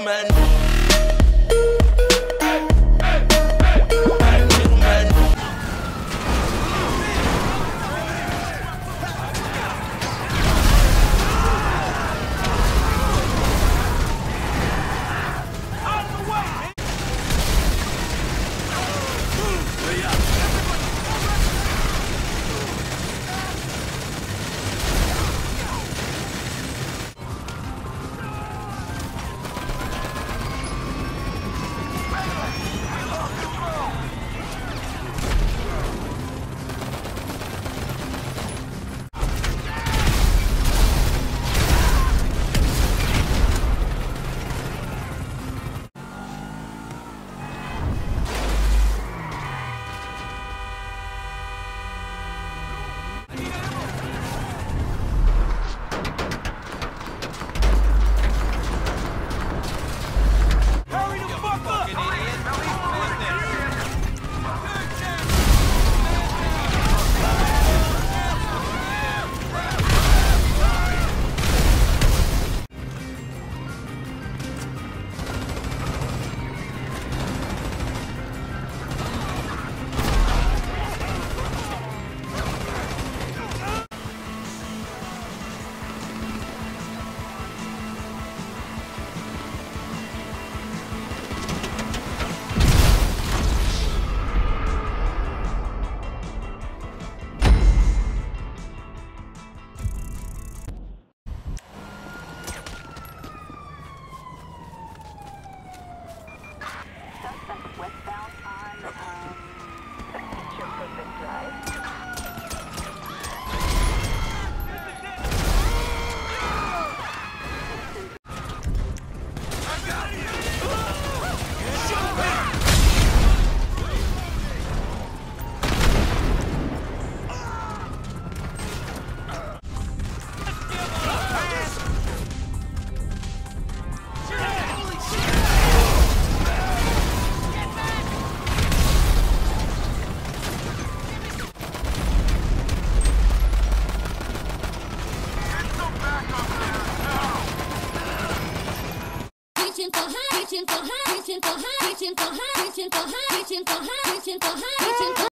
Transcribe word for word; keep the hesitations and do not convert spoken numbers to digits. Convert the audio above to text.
gentlemen. Westbound on um, Pacific Drive. Reaching for high, reaching for high, reaching for high, reaching for high, reaching for high, reaching for high, reaching for high, reaching for